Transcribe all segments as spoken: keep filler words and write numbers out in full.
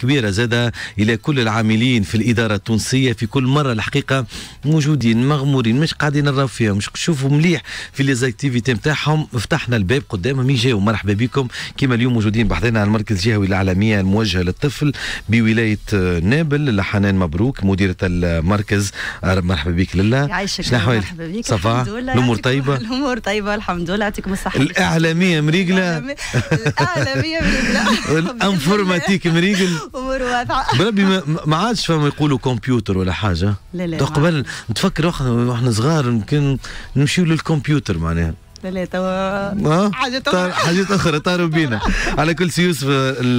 كبيرة زادة إلى كل العاملين في الإدارة التونسية في كل مرة الحقيقة موجودين مغمورين مش قاعدين نراو فيهم مش نشوفوا مليح في لي زاكتيفيتي نتاعهم فتحنا الباب قدامهم يجيو مرحبا بكم كما اليوم موجودين بحضرنا على المركز الجهوي الإعلامية الموجهة للطفل بولاية نابل لحنان مبروك مديرة المركز مرحبا بك لله يعيشك مرحبا بك صفا الأمور طيبة الأمور طيبة الحمد لله يعطيكم الصحة الإعلامية مريقلة الإعلامية مريقلة الانفورماتيك مريقل امور واضحه بربي ما عادش فما يقولوا كمبيوتر ولا حاجه لا لا قبل نتفكر واحنا صغار يمكن نمشيو للكمبيوتر معناها لا لا توا حاجات اخرى حاجات اخرى طاروا بينا على كل سي يوسف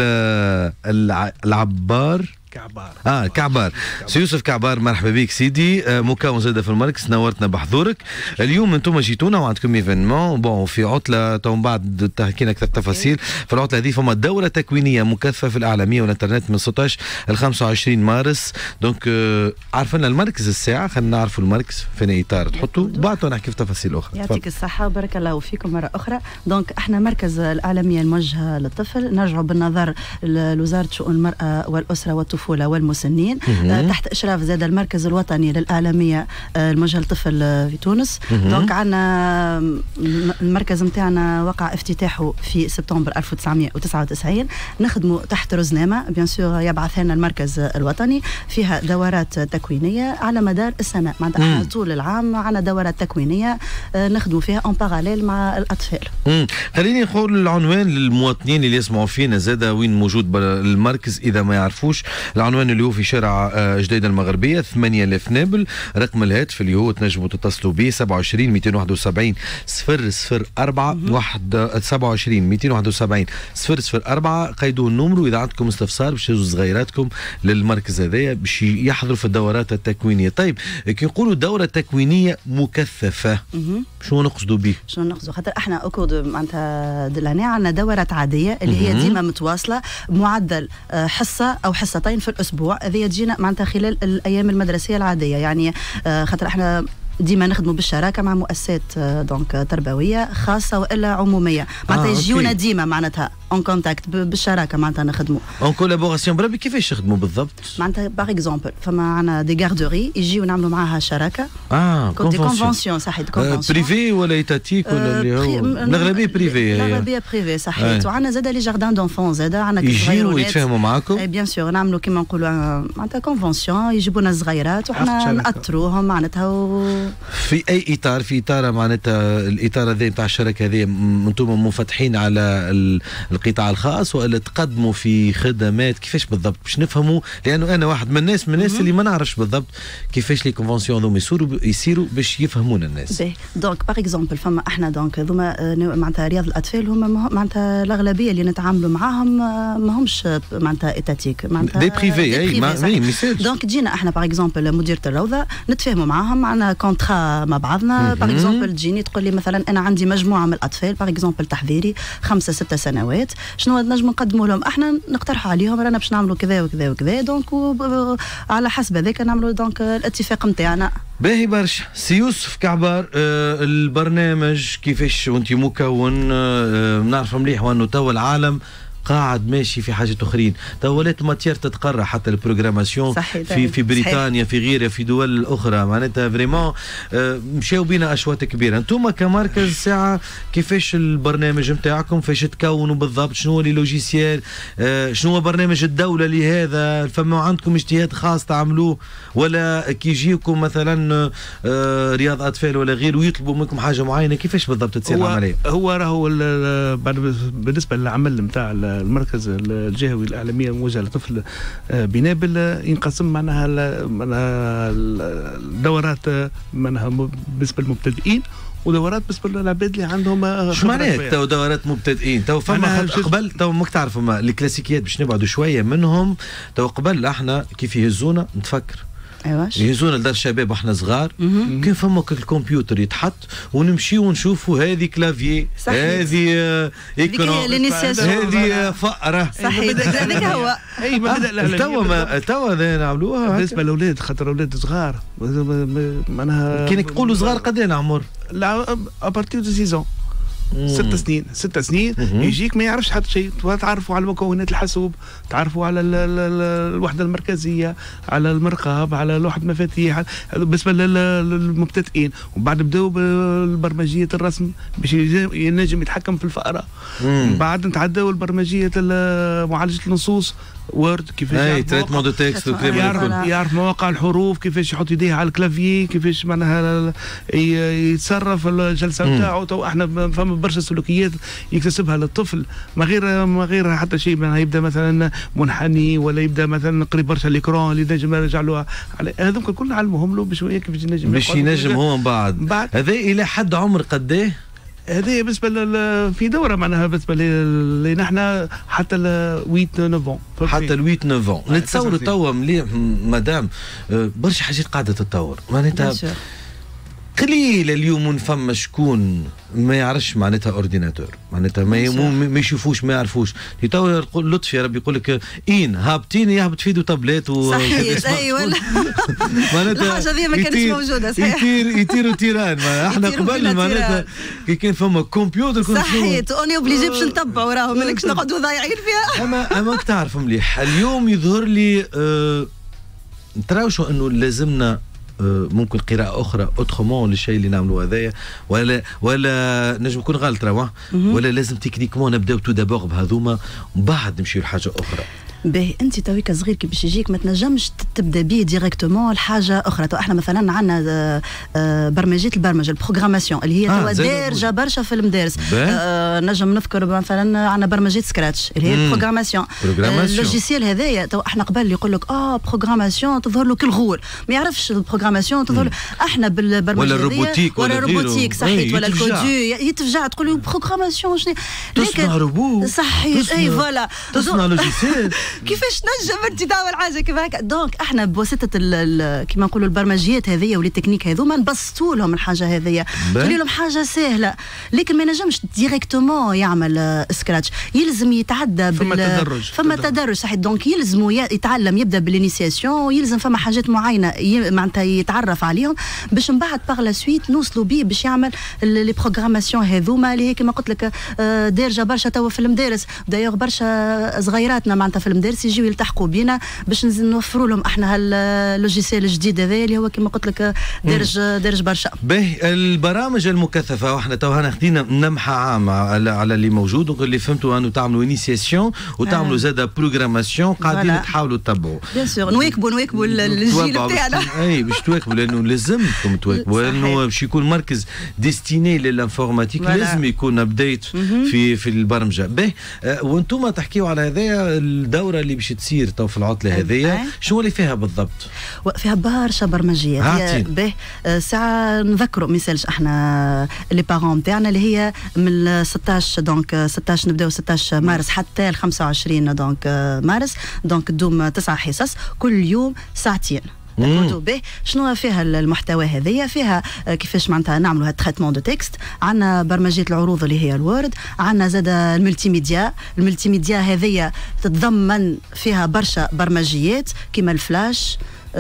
العبار كعبار اه كعبار سي يوسف كعبار مرحبا بك سيدي آه مكون زاده في المركز نورتنا بحضورك اليوم انتم جيتونا وعندكم ايفينمون بون في عطله تو من بعد تحكينا اكثر تفاصيل في العطله هذه فما دوره تكوينيه مكثفه في الاعلاميه والانترنت من ستة عشر ل خمسة وعشرين مارس دونك آه عارفين المركز الساعه خلينا نعرفوا المركز فين اطار تحطوا بعدوا نحكي في تفاصيل اخرى يعطيك الصحه وبارك الله فيكم مره اخرى دونك احنا مركز الاعلاميه الموجهه للطفل نرجعوا بالنظر لوزاره شؤون المراه والاسره والطفل والمسنين آه تحت اشراف زاد المركز الوطني للاعلاميه آه الموجهه للطفل في تونس دونك عندنا المركز نتاعنا وقع افتتاحه في سبتمبر ألف وتسعمائة وتسعة وتسعين نخدموا تحت رزنامه بيان سور يبعث لنا المركز الوطني فيها دورات تكوينيه على مدار السنه معناتها طول العام عندنا دورات تكوينيه آه نخدموا فيها اون باراليل مع الاطفال. امم خليني نقول العنوان للمواطنين اللي يسمعوا فينا زاد وين موجود المركز اذا ما يعرفوش العنوان اللي هو في شارع جديدة المغربية ثمانية آلاف نابل رقم الهاتف اللي هو تنجموا تتصلوا به سبعة وعشرين مئتين وواحد وسبعين صفر صفر أربعة واحد سبعة وعشرين مئتين وواحد وسبعين صفر صفر أربعة قيدوا النمر وإذا عندكم استفسار باش تجوا صغيراتكم للمركز هذايا باش يحضروا في الدورات التكوينية. طيب كي نقولوا دورة تكوينية مكثفة شو نقصدوا به؟ شو نقصدوا خاطر احنا اوكود معناتها دلاني عندنا دورات عادية اللي هي ديما متواصلة معدل حصة أو حصتين في الاسبوع هذه تجينا معناتها خلال الايام المدرسيه العاديه يعني خاطر احنا ديما نخدموا بالشراكه مع مؤسسات دونك تربويه خاصه والا عموميه معناتها آه يجيونا ديما معناتها اون كونتاكت بالشراكه معناتها نخدموا اون كولابوراسيون بربي كيفاش تخدموا بالضبط معناتها باغ اكزومبل فما عندنا دي غاردوري يجيو نعملوا معاها شراكه اه دي كونفونسيون صحيح كونفونسيون بريفي ولا ايتاتيك ولا اللي هو الاغلبيه بريفي الاغلبيه بريفي صحيح وعندنا زاد لي جاردان دونفون زاد عندنا يجيو يتفاهموا معاكم اي بيان سور نعملوا كيما نقولوا معناتها كونفونسيون يجيبوا لنا صغيرات وحنا ناطروهم معناتها و... في اي اطار في اطار معناتها الاطار هذا نتاع الشركه هذه انتم منفتحين على القطاع الخاص ولا تقدموا في خدمات كيفاش بالضبط باش نفهموا لانه انا واحد من الناس من الناس اللي ما نعرفش بالضبط كيفاش لي كونفونسيون ذوما يصيروا يصيروا باش يفهمونا الناس. دونك باغ اكزومبل فما احنا دونك ذوما معناتها رياض الاطفال هما معناتها الاغلبيه اللي نتعاملوا معاهم ما همش معناتها ايتاتيك معناتها دي بريفي اي ما دونك جينا احنا باغ اكزومبل مديرة الروضه نتفاهموا معاهم عندنا كونترا مع بعضنا باغ اكزومبل تجيني تقول لي مثلا انا عندي مجموعه من الاطفال باغ اكزومبل تحضيري خمسه سته سنوات شنو نجم نقدموا لهم احنا نقترحوا عليهم رانا باش نعملوا كذا وكذا وكذا دونك على حسب هذاك نعملوا دونك الاتفاق نتاعنا. باهي برشا سي يوسف كعبار آه البرنامج كيفاش وانت مكون آه نعرف مليح وانه توا العالم قاعد ماشي في حاجات اخرين تو ولات الماتير تتقرا حتى البروغراماسيون في في بريطانيا في غيرها في دول اخرى معناتها فريمون آه مشاو بينا اشواط كبيره انتم كمركز ساعه كيفاش البرنامج نتاعكم فاش تكونوا بالضبط شنو هو لي لوجيسيال آه شنو هو برنامج الدوله لهذا فما عندكم اجتهاد خاص تعملوه ولا كي يجيكم مثلا آه رياض اطفال ولا غيره ويطلبوا منكم حاجه معينه كيفاش بالضبط تصير العمليه؟ هو راهو بالنسبه للعمل نتاع المركز الجهوي الاعلاميه الموجهه للطفل بنابل ينقسم معناها معناها الدورات معناها بالنسبه للمبتدئين ودورات بالنسبه للعباد اللي عندهم شو معناها تو دورات مبتدئين تو فما قبل تو ماك تعرفوا ما الكلاسيكيات باش نبعدوا شويه منهم تو قبل احنا كيف يهزونا نتفكر ايواش يهزونا لدار الشباب واحنا صغار كان فما الكمبيوتر يتحط ونمشيو ونشوفوا هذه كلافيي هذه ايكران هذه فأرة صحيح هذاك هو اي ما توا توا نعملوها بالنسبه للاولاد خاطر الاولاد صغار معناها كان يقولوا صغار قد ايه العمر؟ لا ابارتير دو ستة ست سنين ست سنين يجيك ما يعرفش حتى شيء. تعرفوا على مكونات الحاسوب، تعرفوا على ال ال ال الوحده المركزيه، على المرقاب، على لوحه مفاتيح بالنسبه للمبتدئين. ومن بعد بداوا بالبرمجيه الرسم باش ينجم يتحكم في الفأره. من بعد نتعداو البرمجيه معالجه النصوص وورد، كيفاش اي تريتمون دو تكست يعرف يعرف مواقع الحروف، كيفاش يحط يديه على الكلافيي، كيفاش معناها يتصرف الجلسه نتاعو. تو احنا فما برشا سلوكيات يكتسبها للطفل ما غير ما غير حتى شيء. معناها يبدا مثلا منحني، ولا يبدا مثلا قريب برشا الاكران اللي نجم يرجع له. هذوك الكل نعلموهم له بشويه كيفاش ينجم باش ينجم هو من بعد. بعد هذا الى حد عمر قديه؟ هذه بالنسبه في دوره معناها بالنسبه لي نحن حتى ل ثمانية تسعة حتى ل ثمانية تسعة نتصوروا توا مليح مدام برشا حاجات قاعده تتطور. معناتها قليل اليوم فما شكون ما يعرفش معناتها اورديناتور، معناتها ما ما يشوفوش ما يعرفوش. تو يقول لطفي يا ربي يقول لك اين هابطين يهبط في يده تابلت و صحيح. اي ولا معناتها الحاجه هذه ما كانتش موجوده. صحيح يطير يطيروا تيران. احنا قبل معناتها كي كان فما كمبيوتر كنا صحيح اوني اوبليجي باش نتبعوا راهو مالكش نقعدوا ضايعين فيها. اما اما تعرف مليح اليوم يظهر لي أه تراوشوا انه لازمنا ممكن قراءة أخرى أوترومون للشيء اللي نعملوا هذايا، ولا ولا نجم نكون غلط راه، ولا لازم تكنيكمون نبداو تو دابور بهذوما ومن بعد نمشيو لحاجة أخرى. باهي انت تويك صغير كي باش يجيك ما تنجمش تبدا بيه ديريكتومون لحاجه اخرى. تو احنا مثلا عندنا برمجيه البرمجه البروغراماسيون اللي هي آه توا دارجه برشا في المدارس. آه نجم نذكر مثلا عندنا برمجيه سكراتش اللي هي البروغراماسيون. اللوجيسيال هذايا تو احنا قبل يقول لك اه بروغراماسيون تظهر له كالغول، ما يعرفش البروغراماسيون تظهر له. احنا بالبرمجه ولا الروبوتيك ولا الروبوتيك صحيح ولا الكوديو يتفجع تقول له بروغراماسيون شنو تصنع روبوت صحيح. اي فوالا تصنع لوجيسيال. كيفاش نجم انت تعمل حاجه كيما هكا؟ دونك احنا بواسطه كيما نقولوا البرمجيات هذيا والتكنيك هذوما نبسطوا لهم الحاجه هذيا، نخلي لهم حاجه سهله. لكن ما ينجمش ديريكتومون يعمل سكراتش، يلزم يتعدى فما بال تدرج فما تدرج صحيح. دونك يلزم يتعلم يبدا بالانيسياسيون، يلزم فما حاجات معينه معناتها يتعرف عليهم باش من بعد باغ لا سويت نوصلوا بيه باش يعمل لي بروغراماسيون هذوما اللي هي كيما قلت لك دارجه برشا توا في المدارس. دايوغ برشا صغيراتنا معناتها في المدارس يجيو يلتحقوا بينا باش نوفروا لهم احنا هاللوجيسيال الجديد هذا اللي هو كما قلت لك دارج دارج برشا. باهي البرامج المكثفه واحنا تو هنا خدينا نمحه عامه على, على اللي موجود اللي فهمتوا انه تعملوا انيسياسيون وتعملوا زاده بروغراماسيون قاعدين تحاولوا تتبعوا. بيان سور نواكبوا نواكبوا الجيل بتاعنا. اي باش تواكبوا لانه لازمكم تواكبوا لانه باش يكون مركز ديستيني للانفورماتيك لازم يكون ابديت في في البرمجه. باهي وانتم تحكيوا على هذايا الدوره اللي باش تصير تو في العطله هذيا شو اللي فيها بالضبط؟ فيها برشا برمجيات. به ساعه نذكروا ما يسالش احنا لي بارون نتاعنا اللي هي من ستطاش دونك ستطاش نبداو ستطاش مارس حتى ل خمسة وعشرين دونك مارس. دونك تدوم تسع حصص كل يوم ساعتين. به شنو فيها المحتوى هذيا؟ فيها كيفاش معناتها نعملوا هاد تريتمون دو تكست، عندنا برمجيه العروض اللي هي الوورد، عندنا زاد الملتي ميديا. الملتي ميديا هذيا تتضمن فيها برشا برمجيات كيما الفلاش.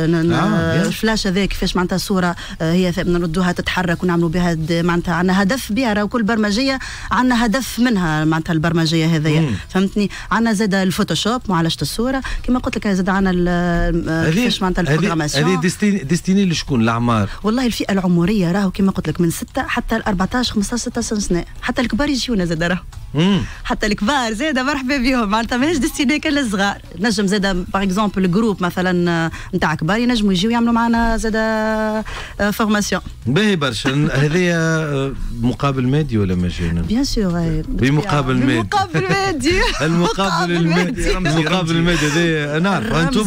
آه الفلاش هذا كيفاش معناتها صوره هي نردوها تتحرك ونعملوا بها معناتها عندنا هدف بها. راه كل برمجيه عندنا هدف منها معناتها البرمجيه هذيا فهمتني. عندنا زاد الفوتوشوب معالجه الصوره كما قلت لك. زاد عندنا كيفاش معناتها البروغراماسيون. هذه ديستيني ديستيني لشكون؟ الاعمار؟ والله الفئه العمريه راهو كما قلت لك من ستة حتى ل أربعطاش خمسطاش ستة عشر سنه. حتى الكبار يجيونا زاد راهو. حتى الكبار زاد مرحبا بهم معناتها ماهيش ديستيني كان للصغار. نجم زاد باغ اكزومبل جروب مثلا نتاع كبار ينجموا يجيو يعملوا معنا زاد فورماسيون. باهي برشا. هذه مقابل مادي ولا مجانا؟ بيان سور بمقابل مادي. بمقابل مادي. المقابل المادي. المقابل المادي هذا نعرف انتم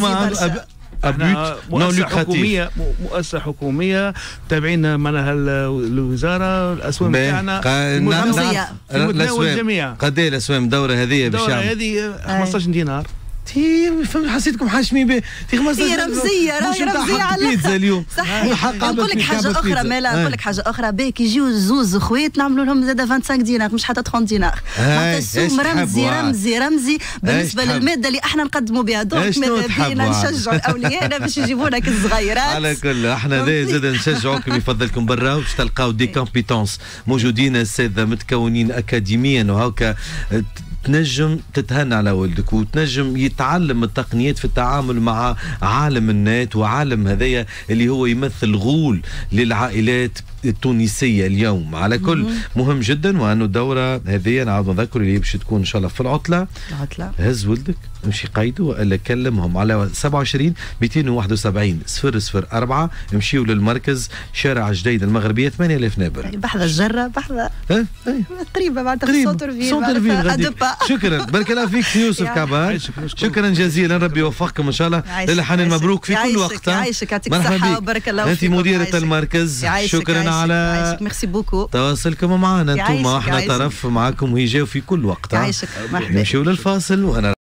احنا مؤسسة حكومية مؤسسة حكومية تابعين معناها الوزارة. الأسوام تاعنا رمزية المتناول الجميع. قد ايه الأسوام الدورة هذه؟ الدورة هذه خمسطاش دينار. تي حسيتكم حاشمي به تي خمسة هي رمزيه راهي رمزيه على بيتزا اليوم صحيح. نقول لك حاجه اخرى مالا نقول لك حاجه اخرى باهي يجيو زوز خويت نعملوا لهم زاد خمسة وعشرين دينار مش حتى ثلاثين دينار معناتها السوم رمزي رمزي رمزي بالنسبه للماده اللي احنا نقدموا بها دونك ماذا بينا نشجعوا الاولياء باش يجيبوا لك الصغيرات على كل احنا زاد نشجعوكم يفضلكم برا باش تلقاو دي كومبيتونس موجودين اساتذه متكونين اكاديميا وهكا تنجم تتهنى على ولدك وتنجم يتعلم التقنيات في التعامل مع عالم النت وعالم هذايا اللي هو يمثل غول للعائلات التونسيه اليوم. على كل مهم جدا وانه الدوره هذه نعاود نذكر اللي باش تكون ان شاء الله في العطله العطله هز ولدك امشي قيده والا كلمهم على سبعة وعشرين مئتين وواحد وسبعين صفر صفر أربعة امشيوا للمركز شارع جديد المغربيه ثمانية آلاف نابر بحذا الجره بحذا قريبه معناتها في سونتر فيل. شكرا بارك الله فيك يوسف كعبان شكرا جزيلا ربي يوفقكم ان شاء الله للحنان مبروك في كل وقت. يعيشك يعطيك الصحه وبارك الله فيك. انت مديره المركز شكرا على ميرسي بوكو تواصلكم معنا انتم احنا طرف معكم ويجاو في كل وقت. يعيشك مرحبا. نمشيو للفاصل وانا